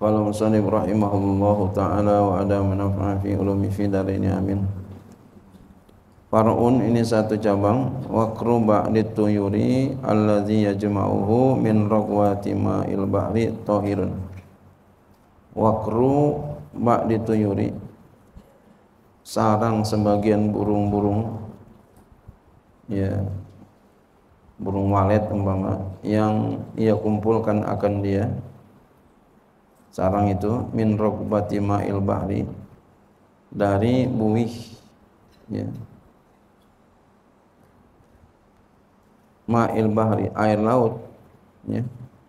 Qala musannif rahimahullahu ta'ala wa adama nafa'a fi ulumi fi darini amin. Far'un ini satu cabang, waqru ba'dit tuyuri alladzi yajma'uhu min raqwati ma'il bahri tahirun. Waqru ba'dit tuyuri, sarang sebagian burung-burung, ya, burung walet umpama, yang ia kumpulkan akan dia, sarang itu, min raqwati ma'il bahri, dari buih, ya, ma'il bahri, air laut, ya,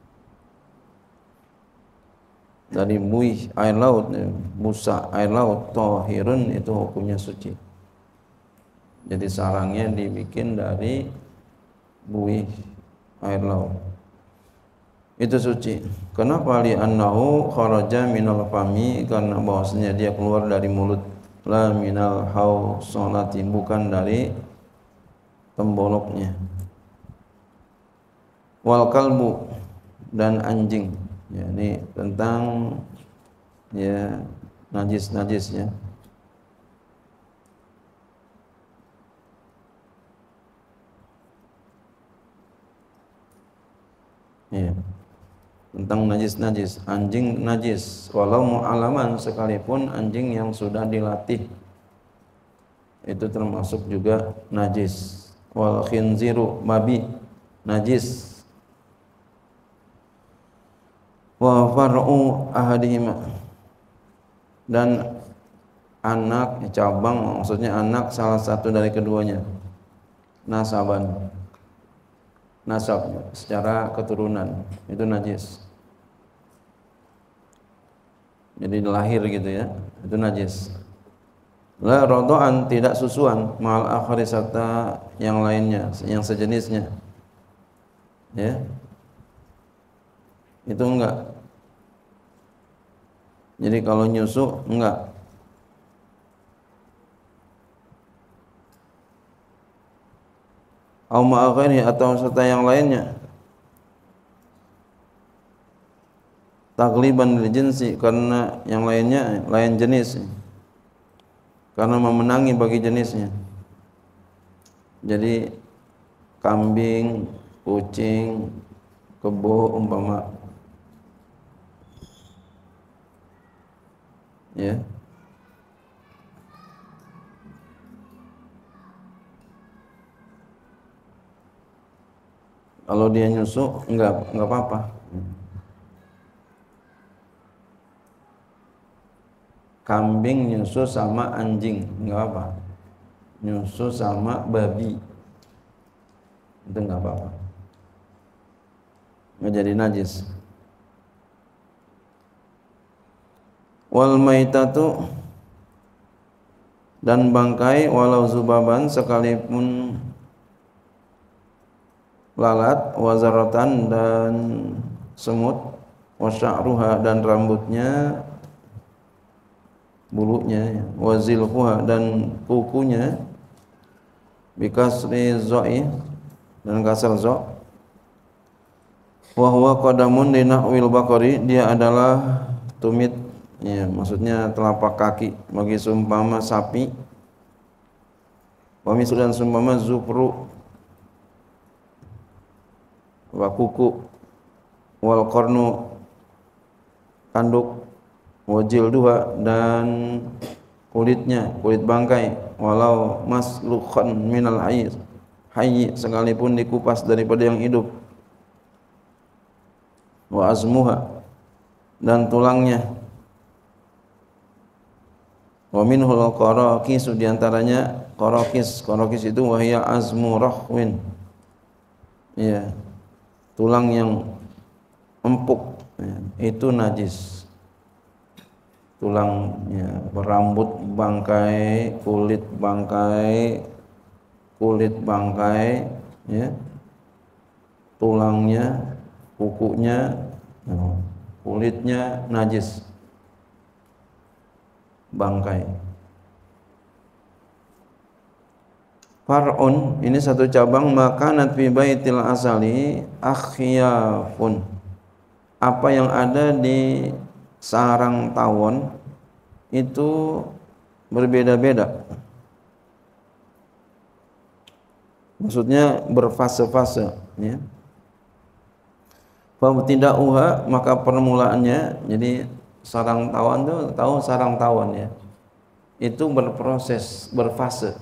dari buih air laut, ya, busa air laut, tahirun, itu hukumnya suci. Jadi sarangnya dibikin dari buih air laut, itu suci. Kenapa? Li'annahu kharaja minal fami, karena bahwasanya dia keluar dari mulut, la minal hawsalati, bukan dari temboloknya. Wal kalbu, dan anjing, ya, ini tentang, ya, najis-najisnya. Ya, tentang najis-najis, anjing najis walau mu'alaman, sekalipun anjing yang sudah dilatih itu termasuk juga najis. Wal khinziru, babi najis. Wa far'u ahadihima, dan anak, cabang, maksudnya anak salah satu dari keduanya, nasaban, nasab secara keturunan, itu najis. Jadi lahir gitu, ya, itu najis. La radha'an, tidak susuan, ma'al akhari, serta yang lainnya, yang sejenisnya, ya, itu enggak. Jadi kalau nyusu enggak. Au ma'akhiri, atau serta yang lainnya. Tagliban lil jinsi, karena yang lainnya lain jenis, karena memenangi bagi jenisnya. Jadi kambing, kucing, kebo umpama, ya, kalau dia nyusu enggak apa-apa. Kambing nyusu sama anjing enggak apa, nyusu sama babi itu enggak apa-apa, enggak jadi najis. Wal maitatu, dan bangkai, walau zubaban, sekalipun lalat, wazaratan, dan semut, wasya'ruha, dan rambutnya, bulunya, wazilhuha, dan kukunya, bikasri zo'i, dan kasar zo', wahwa qadamun dinahwil bakari, dia adalah tumit, ya, maksudnya telapak kaki bagi seumpama sapi. Wa mislu, dan seumpama zufru, wa kuku, wal qarnu, tanduk, wa jilduha, dan kulitnya, kulit bangkai, walau maslukhan minal hayy, sekalipun dikupas daripada yang hidup. Wa azmuha, dan tulangnya. Wa minhul qarakis, diantaranya qarakis itu wahya azmu rahwin, ya, tulang yang empuk, ya, itu najis. Tulangnya, berambut bangkai, kulit bangkai, ya, tulangnya, kukunya, kulitnya najis, bangkai. Far'un, ini satu cabang, makanat fi baitil asali akhyafun, apa yang ada di sarang tawon itu berbeda-beda. Maksudnya berfase-fase, ya. Fabtida'uha, maka permulaannya, jadi sarang tawon itu tahu sarang tawon ya. Itu berproses, berfase.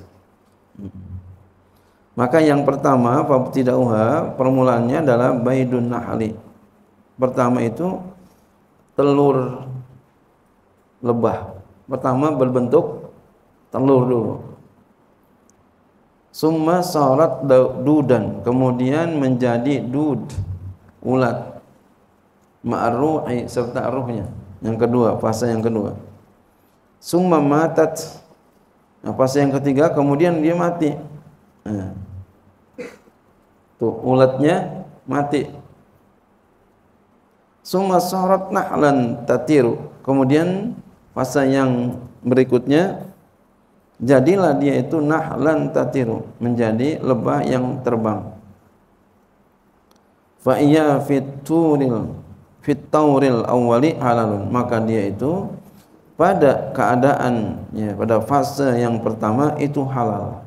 Maka yang pertama, fabtida'uha, permulaannya adalah baidun nahli. Pertama itu telur lebah. Pertama berbentuk telur dulu. Summa sarat dudan, kemudian menjadi dud, ulat. Ma'ruhi, serta ruhnya. Yang kedua, fase yang kedua. Summa matat. Nah, fase yang ketiga, kemudian dia mati. Nah, tuh ulatnya mati. Summa sarat nahlan tatiru. Kemudian fase yang berikutnya, jadilah dia itu nahlan tatiru, menjadi lebah yang terbang. Fa iya fitauril awwali halalun, maka dia itu pada keadaan ya, pada fase yang pertama itu halal.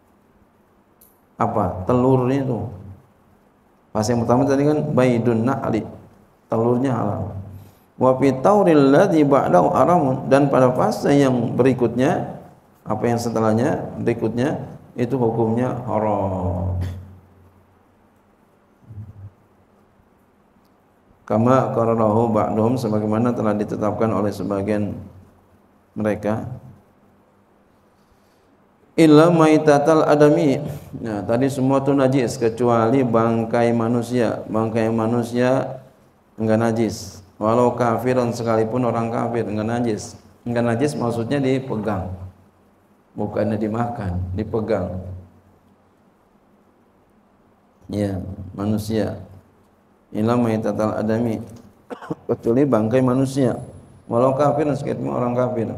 Apa? Telurnya itu. Fase yang pertama tadi kan baidun na'li, telurnya halal. Wa fitauril ladzi ba'dahu haramun, dan pada fase yang berikutnya, apa yang setelahnya berikutnya itu hukumnya haram. Kama qararahu ba'dhum, sebagaimana telah ditetapkan oleh sebagian mereka. Illa maitatal adami. Nah, tadi semua itu najis kecuali bangkai manusia. Bangkai manusia enggak najis. Walau kafiran, sekalipun orang kafir enggak najis. Enggak najis maksudnya dipegang. Bukannya dimakan, dipegang. Ya, manusia. Illa maitatal adami, kecuali bangkai manusia. Walau kafir, sekalipun orang kafir.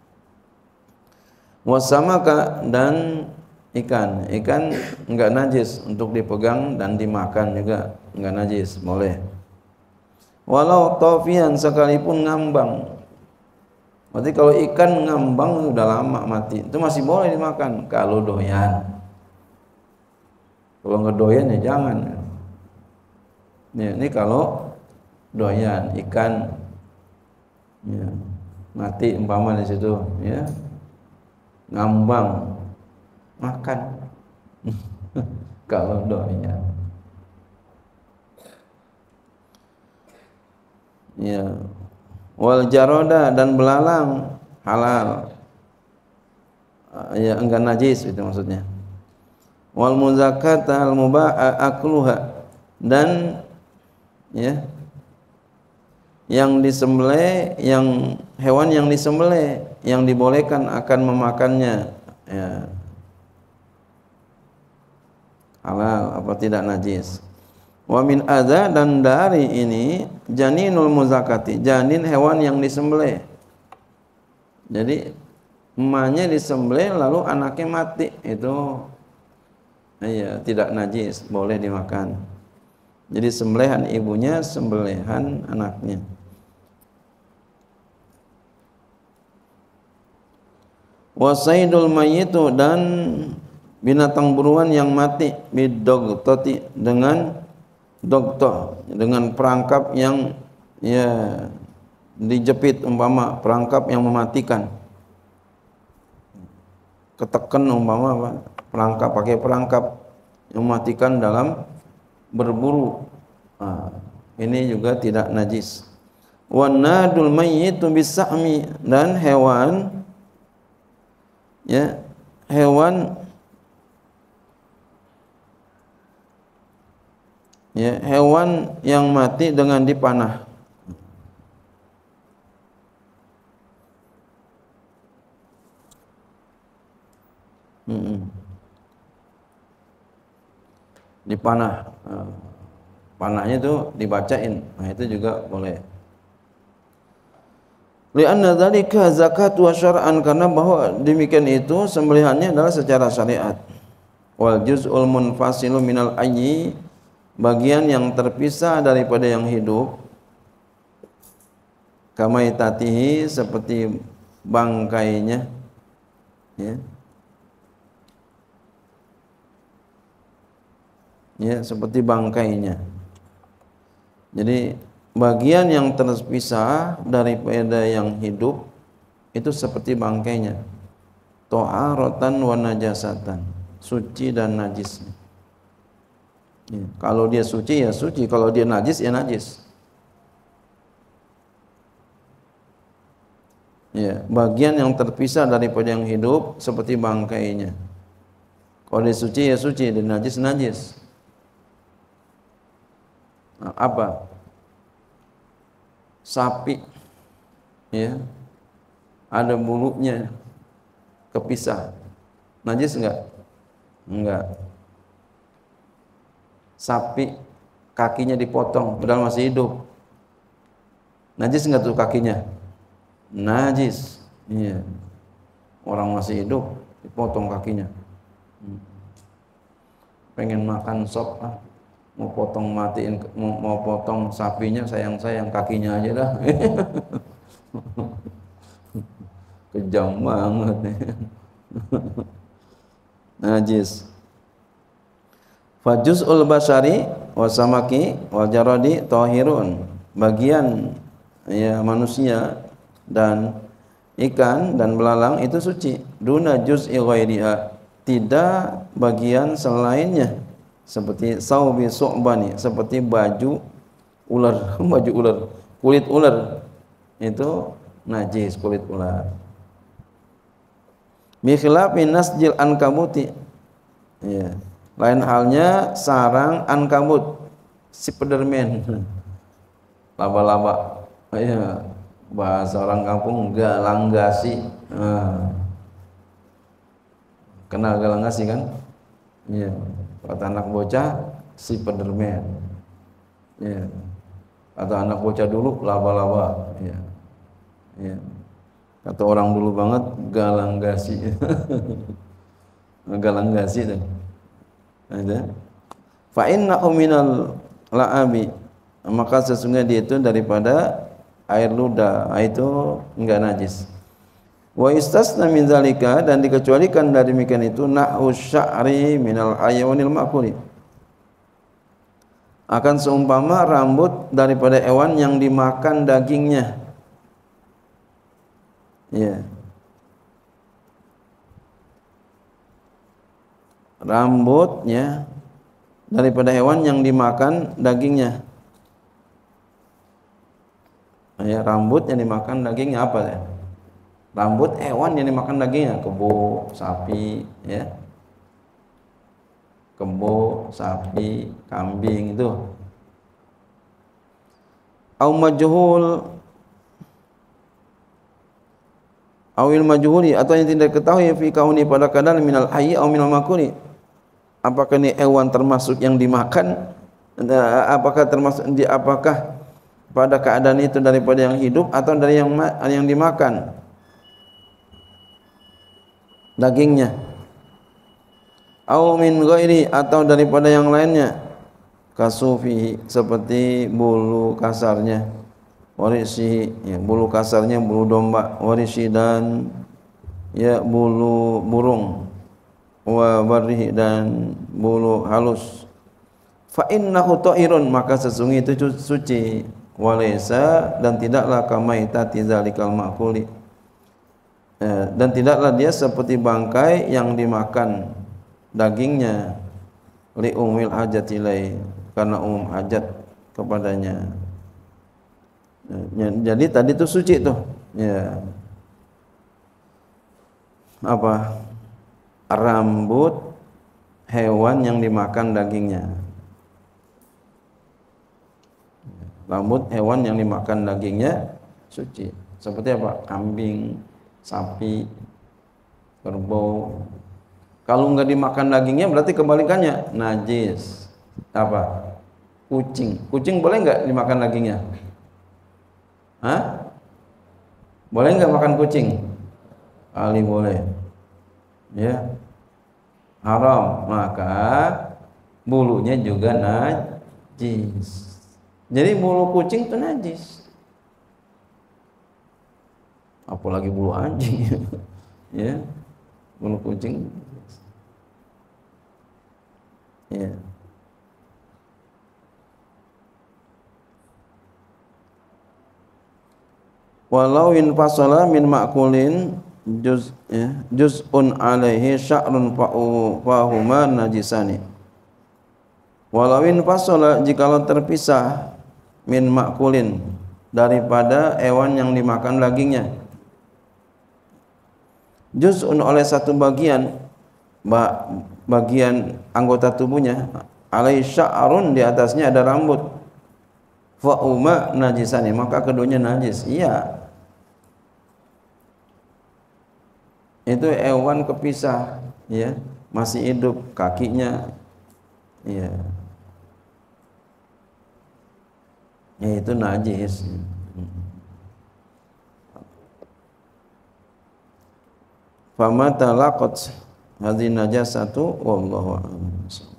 Wasamaka, dan ikan. Ikan enggak najis untuk dipegang dan dimakan juga enggak najis, boleh. Walau tofian, sekalipun ngambang. Berarti kalau ikan ngambang udah lama mati, itu masih boleh dimakan kalau doyan. Kalau nggak doyan ya jangan. Ya, ini kalau doyan ikan ya, mati umpama di situ ya, ngambang, makan. Kalau doyan ya. Wal jaroda, dan belalang halal ya, enggak najis itu maksudnya. Wal muzakata al mubah akluha, dan ya yang disembelih, yang hewan yang disembelih yang dibolehkan akan memakannya ya, halal apa tidak najis. Wa min adza, dan dari ini janinul muzakati, janin hewan yang disembelih. Jadi emaknya disembelih lalu anaknya mati, itu ya tidak najis, boleh dimakan. Jadi sembelihan ibunya, sembelihan anaknya. Wasaidul mayyitu, dan binatang buruan yang mati, bidogtoti, dengan dogtoh, dengan perangkap yang ya dijepit, umpama perangkap yang mematikan. Keteken umpama apa? Perangkap, pakai perangkap yang mematikan dalam berburu. Nah, ini juga tidak najis. Wan nadul mayyitu bisahmi, dan hewan ya, hewan ya, hewan yang mati dengan dipanah. Dipanah, panahnya itu dibacain, nah itu juga boleh. Lianna dzalika zakat wa syar'an, karena bahwa demikian itu sembelihannya adalah secara syariat. Wal juz'ul munfasilu minal ayyi, bagian yang terpisah daripada yang hidup, kamaitatihi seperti bangkainya, ya. Ya, seperti bangkainya. Jadi bagian yang terpisah daripada yang hidup itu seperti bangkainya. To'aratan wa najasatan, suci dan najis. Ya, kalau dia suci ya suci, kalau dia najis ya najis. Ya, bagian yang terpisah daripada yang hidup seperti bangkainya. Kalau dia suci ya suci, dan najis najis. Nah, apa? Sapi, ya, ada bulunya kepisah, najis enggak? Enggak. Sapi kakinya dipotong padahal masih hidup, najis enggak tuh kakinya? Najis. Iya. Orang masih hidup dipotong kakinya. Pengen makan sop, mau potong matiin, mau potong sapinya, sayang kakinya aja dah. Kejam banget nih. Najis. Fajuzul basyari wasamaki wal jaradi tahirun. Bagian ya manusia dan ikan dan belalang itu suci. Duna juz'i ghairiha, tidak bagian selainnya, seperti saubi su'bani, seperti baju ular, baju ular, kulit ular itu najis, kulit ular. Bi khilafi nasjil ankabuti, ya, lain halnya sarang ankabut, spiderman, laba-laba, ya, bahasa orang kampung galanggasi. Kenal galanggasi kan? Iya. Kata anak bocah spiderman, ya. Kata anak bocah dulu laba-laba, ya. Ya. Kata orang dulu banget galanggasi. Galanggasi itu. Ada. Fa innahu minal la'abi, maka sesungguhnya dia itu daripada air ludah, itu enggak najis. Wa istasna min zalika, dan dikecualikan dari demikian itu nahu sya'ri minal hayawanil ma'kuli, akan seumpama rambut daripada hewan yang dimakan dagingnya. Ya. Rambutnya daripada hewan yang dimakan dagingnya. Ya, rambut yang dimakan dagingnya apa ya? Rambut hewan yang dimakan dagingnya, kebo, sapi, ya. Kebo, sapi, kambing itu. Au majhul, awil majhuli, atau yang tidak ketahui fi kauni pada kadar minal hayy au minal makuli, apakah ini hewan termasuk yang dimakan, apakah termasuk apakah pada keadaan itu daripada yang hidup atau dari yang dimakan dagingnya, au min ghairi, atau daripada yang lainnya, kasufi, seperti bulu kasarnya, warisi, ya, bulu kasarnya bulu domba, warisi, dan ya bulu burung, wa barrihi, dan bulu halus. Fa innahu ta'irun, maka sesungguhnya itu suci, walaysa, dan tidaklah kamaitati zalikal ma'kuli, dan tidaklah dia seperti bangkai yang dimakan dagingnya, li umil hajat ilai, karena umum hajat kepadanya. Jadi tadi itu suci tuh, ya, apa, rambut hewan yang dimakan dagingnya, rambut hewan yang dimakan dagingnya suci. Seperti apa? Kambing, sapi, kerbau. Kalau enggak dimakan dagingnya berarti kebalikannya, najis. Apa? Kucing. Kucing boleh enggak dimakan dagingnya? Hah? Boleh enggak makan kucing? Kali boleh. Ya. Haram, maka bulunya juga najis. Jadi bulu kucing itu najis. apalagi bulu anjing. Ya, bulu kucing. Ya. Walau in fasala min ma'kulin juz'un alaihi sya'run fahuma najisani. Walau in fasala, jikalau terpisah min ma'kulin, daripada hewan yang dimakan dagingnya, juz'un oleh satu bagian, bagian anggota tubuhnya, alaihi sya'run, di atasnya ada rambut, fahuma najisani, maka keduanya najis. Iya, itu hewan kepisah, ya, masih hidup, kakinya, ya, ya itu najis. Fama talaqat hadhihi najasatu wallahu a'lam.